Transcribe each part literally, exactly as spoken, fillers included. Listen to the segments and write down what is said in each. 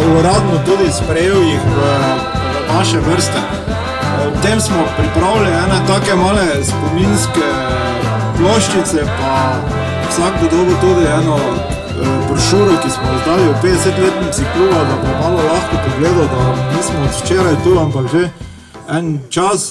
uradno tudi sprejel jih v, v naše vrste. Ob tem smo pripravili ene take male spominske ploščice, pa vsak dobo tudi eno brošuro, ki smo izdali v petdesetletnici kluba, da bo malo lahko pogledal, da nismo od včeraj tu, ampak že en čas.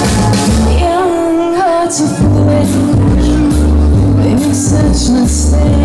Such a mistake.